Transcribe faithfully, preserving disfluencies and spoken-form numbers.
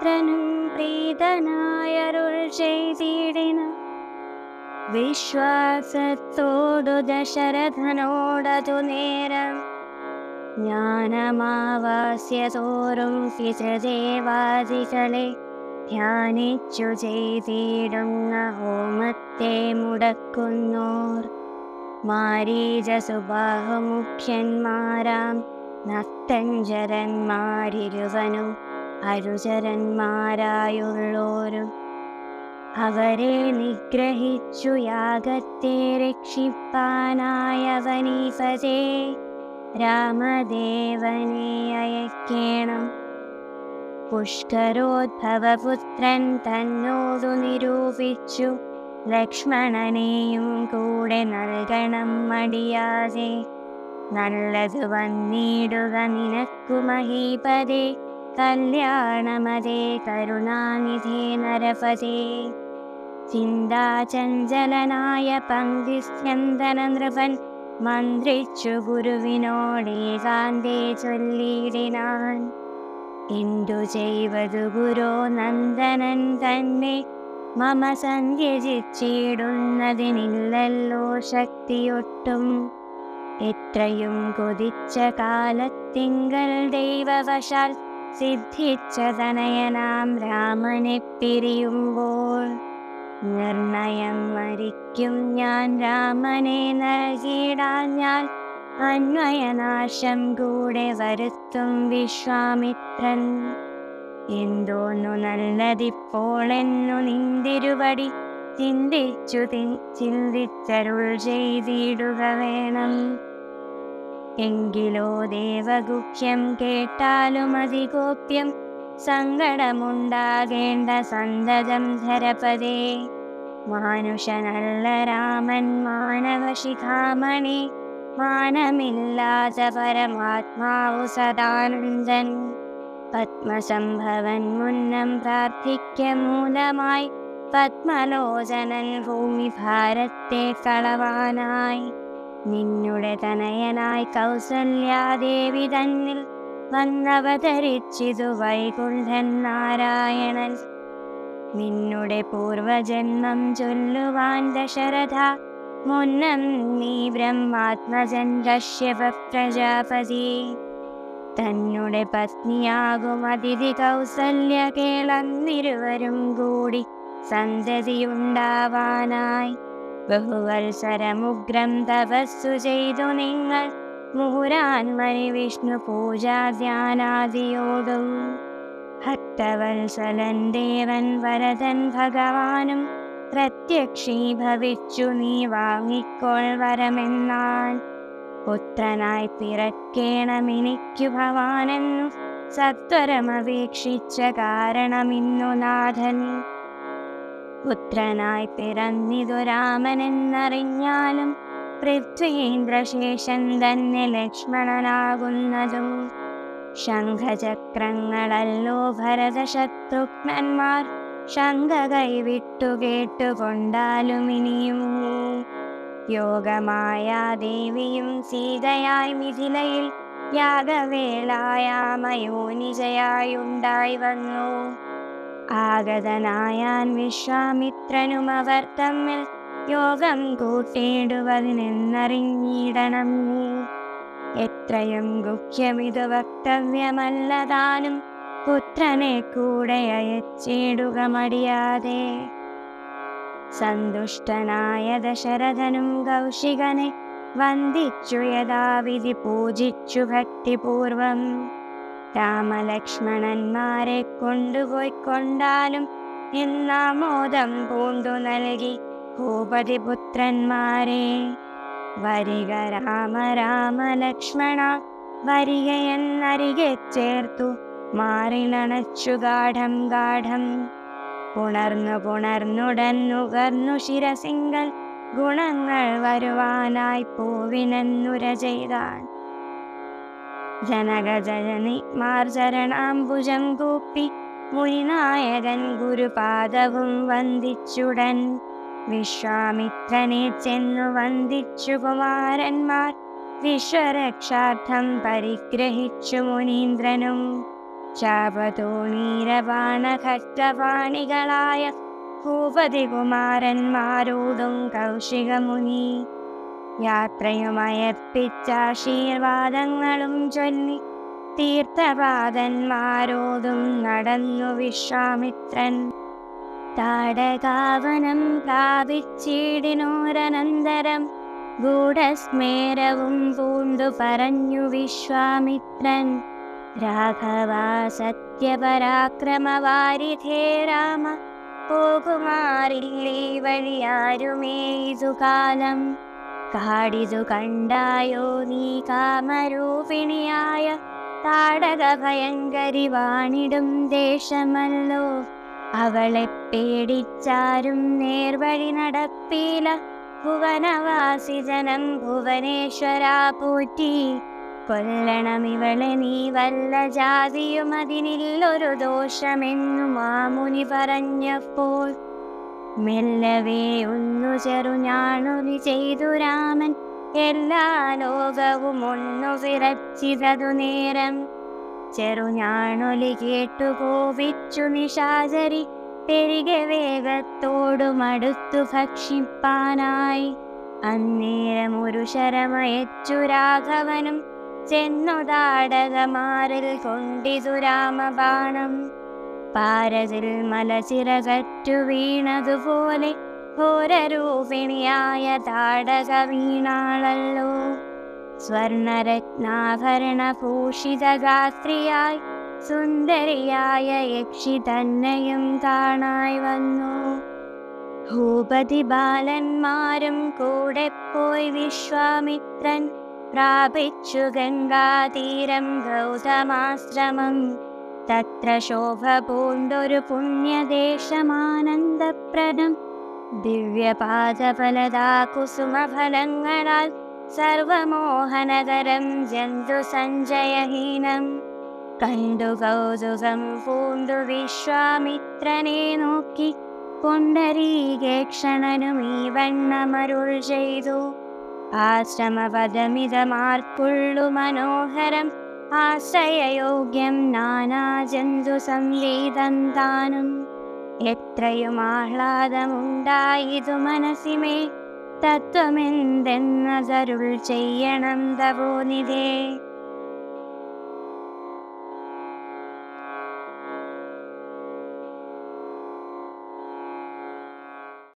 വിശ്വാമിത്രനും പ്രീതനായരുൾ ചെയ്തിടിന. വിശ്വാസത്തോടു ദശരഥനോടതു നേരം ജ്ഞാനമാവാസ്യ തോറും പിതൃദേവാദികളെ ധ്യാനിച്ചു ചെയ്തിടുന്ന ഹോമത്തെ മുടക്കുന്നോർ മാരീചസുബാഹുമുഖ്യന്മാരാം നക്തഞ്ചരന്മാരിരുവനും അനുചരന്മാരായുള്ളോരും അവരെ നിഗ്രഹിച്ചു യാഗത്തെ രക്ഷിപ്പാനായവനീപതേ രാമദേവനെ അയക്കേണം. പുഷ്കരോദ്ഭവപുത്രൻ തന്നോടു നിരൂപിച്ചു ലക്ഷ്മണനെയും കൂടെ നൽകണം മടിയാതെ. നല്ലതു വന്നിടുക നിനക്കു മഹീപതേ കല്യാണമതേ കരുണാനിധേ നരപതേ. ചിന്താചഞ്ചലനായ പങ്ക്തിസ്യന്തന നൃപൻ മന്ത്രിച്ചു ഗുരുവിനോടേകാന്തേ ചൊല്ലിയിടിനാൻ. എന്തു ചെയ്വതു ഗുരോ നന്ദനൻ തന്നെ മമ സന്ധ്യജിച്ചിടുന്നതിനില്ലല്ലോ ശക്തിയൊട്ടും. എത്രയും കൊതിച്ച കാലത്തിങ്കൽ ദൈവവശാൽ സിദ്ധിച്ച തനയനാം രാമനെ പിരിയുമ്പോൾ നിർണയം മരിക്കും ഞാൻ രാമനെ നൽകിയിടാൻ. ഞാൻ അന്വയനാശം കൂടെ വരുത്തും വിശ്വാമിത്രൻ. എന്തോന്നു നല്ലതിപ്പോളെന്നു നിന്തിരുവടി ചിന്തിച്ചു ചിന്തിച്ചരുൾ ചെയ്തിടുക വേണം. എങ്കിലോ ദേവഗുഹ്യം കേട്ടാലും അതിഗോപ്യം സങ്കടമുണ്ടാകേണ്ട സന്തതം ധരപതേ. മാനുഷനല്ല രാമൻ മാനവശിഖാമണി മാനമില്ലാത്ത പരമാത്മാവു സദാനന്ദൻ. പത്മസംഭവൻ മുന്നം പ്രാർത്ഥിക്ക മൂലമായി പത്മലോചനൻ ഭൂമി ഭാരത്തെ കളവാനായി. നിന്നുടെ തനയനായി കൗസല്യാദേവി തന്നിൽ വന്നവതരിച്ചിതു വൈകുണ്ഠൻ നാരായണൻ. നിന്നുടെ പൂർവജന്മം ചൊല്ലുവാൻ ദശരഥ മുന്നം നീ ബ്രഹ്മാത്മജൻ കശ്യപ പ്രജാപതി. തന്നുടെ പത്നിയാകും അതിഥി കൗസല്യ കേളന്നിരുവരും കൂടി സന്തതിയുണ്ടാവാനായി ബഹുവത്സരമുഗ്രം തപസ്സു ചെയ്തു നിങ്ങൾ മുഹുരാൻമണി വിഷ്ണു പൂജാധ്യാനാദിയോടും. ഭക്തവത്സലൻ ദേവൻ വരദൻ ഭഗവാനും പ്രത്യക്ഷീഭവിച്ചു നീ വാങ്ങിക്കോൾ വരമെന്നാൻ. പുത്രനായി പിറക്കേണമെനിക്കു ഭവാനെന്നു സത്വരമപേക്ഷിച്ച കാരണമിന്നു നാഥൻ. പുത്രനായി പിറന്നിതു രാമനെന്നറിഞ്ഞാലും പൃഥ്വീന്ദ്രശേഷൻ തന്നെ ലക്ഷ്മണനാകുന്നതും. ശംഖചക്രങ്ങളല്ലോ ഭരതശത്രുഘ്നന്മാർ ശങ്ക കൈവിട്ടു കേട്ടുകൊണ്ടാലും ഇനിയും യോഗമായ ദേവിയും സീതയായി മിഥിലയിൽ യാഗവേളായാമയോനിജയായുണ്ടായി വന്നു. ആഗതനായാൻ വിശ്വാമിത്രനും അവർ തമ്മിൽ യോഗം കൂട്ടിയിടുവതിനെന്നറിഞ്ഞിടണം നീ. എത്രയും ഗുഹ്യമിതു വക്തവ്യമല്ലതാനും പുത്രനെ കൂടെ അയച്ചിടുക മടിയാതെ. സന്തുഷ്ടനായ ദശരഥനും കൗശികനെ വന്ദിച്ചു യഥാവിധി പൂജിച്ചു ഭക്തിപൂർവം. രാമലക്ഷ്മണന്മാരെ കൊണ്ടുപോയിക്കൊണ്ടാലും എന്നാമോദം പൂണ്ടു നൽകി ഭൂപതിപുത്രന്മാരെ. വരിക രാമ രാമ ലക്ഷ്മണ വരികയെന്നരികെ ചേർത്തു മാറിലണച്ചു ഗാഠം ഗാഠം. പുണർന്നു പുണർന്നുടൻ നുകർന്നു ശിരസിങ്കൽ ഗുണങ്ങൾ വരുവാനായി പൂവിനെന്നുര ചെയ്താൻ. ജനകജനനി മാർജരണാംബുജം കൂപ്പി മുനിനായകൻ ഗുരുപാദവും വന്ദിച്ചുടൻ. വിശ്വാമിത്രനെ ചെന്നു വന്ദിച്ചു കുമാരന്മാർ വിശ്വരക്ഷാർത്ഥം പരിഗ്രഹിച്ചു മുനീന്ദ്രനും. ശാപതോണീരബാണഖഡ്ഗപാണികളായ ഭൂപതികുമാരന്മാരോടും കൗശികമുനി യാത്രയുമയർപ്പിച്ചാശീർവാദങ്ങളും ചൊല്ലി തീർത്ഥപാദന്മാരോടും നടന്നു വിശ്വാമിത്രൻ. താടകാവനം പ്രാപിച്ചിടിനോരനന്തരം ഗൂഢസ്മേരവും പൂണ്ടു പറഞ്ഞു വിശ്വാമിത്രൻ. രാഘവാ സത്യപരാക്രമവാരിധേ രാമ, പോകുമാറില്ലീ വഴിയാരുമേ ഇതുകാലം. കാടിതു കണ്ടായോ നീ കാമരൂപിണിയായ താടക ഭയങ്കരി വാണിടും ദേശമല്ലോ. അവളെ പേടിച്ചാരും നേർവഴി നടപ്പീല. ഭുവനവാസി ജനം ഭുവനേശ്വരാ പോറ്റി. കൊല്ലണമിവളെ നീ വല്ല ജാതിയും അതിനില്ലൊരു ദോഷമെന്നു മാമുനി പറഞ്ഞപ്പോൾ മെല്ലവേ ഒന്നു ചെറുഞാണൊലി ചെയ്തു രാമൻ. എല്ലാ ലോകവും ഒന്നു വിറച്ചിതതു നേരം. ചെറുഞാണൊലി കേട്ടു കോപിച്ചു നിശാചരി പെരികെ വേഗത്തോടുമടുത്തു ഭക്ഷിപ്പാനായി. അന്നേരം ഒരു ശരമയച്ചു രാഘവനും ചെന്നു താടകമാരിൽ കൊണ്ടിതു രാമബാണം. പാരതിൽ മലചിറകറ്റു വീണതുപോലെ ഘോരരൂപിണിയായ താടക വീണാളല്ലോ. സ്വർണരത്നാഭരണഭൂഷിതഗാത്രിയായി സുന്ദരിയായ യക്ഷി തന്നെയും കാണായി വന്നു. ഭൂപതി ബാലന്മാരും കൂടെ പോയി വിശ്വാമിത്രൻ പ്രാപിച്ചു ഗംഗാതീരം ഗൗതമാശ്രമം. തത്ര ശോഭ പൂണ്ടൊരു പുണ്യദേശമാനന്ദപ്രദം. ദിവ്യപാദഫലദാ കുസുമഫലങ്ങളാൽ സർവമോഹനകരം ജന്തു സഞ്ജയഹീനം. കണ്ടു കൗതുകം പൂണ്ടു വിശ്വാമിത്രനെ നോക്കി പുണ്ടരീകേക്ഷണനും ഈ വണ്ണമരുൾ ചെയ്തു. ആശ്രമപദമിതമാർക്കുള്ളു മനോഹരം ആശ്രയയോഗ്യം നാനാജന്തു സംവേദം താനും. എത്രയും ആഹ്ലാദമുണ്ടായിതു മനസ്സിമേ തത്വമെന്തെന്നതരുൾ ചെയ്യണം തപോനിധേ.